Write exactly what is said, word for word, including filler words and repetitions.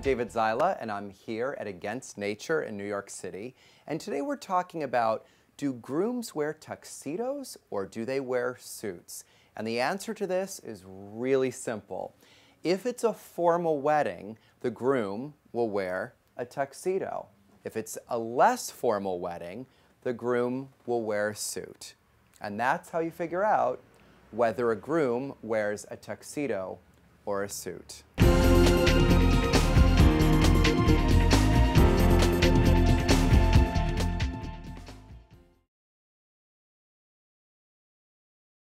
David Zyla, and I'm here at Against Nature in New York City. And today we're talking about, do grooms wear tuxedos or do they wear suits? And the answer to this is really simple. If it's a formal wedding, the groom will wear a tuxedo. If it's a less formal wedding, the groom will wear a suit. And that's how you figure out whether a groom wears a tuxedo or a suit.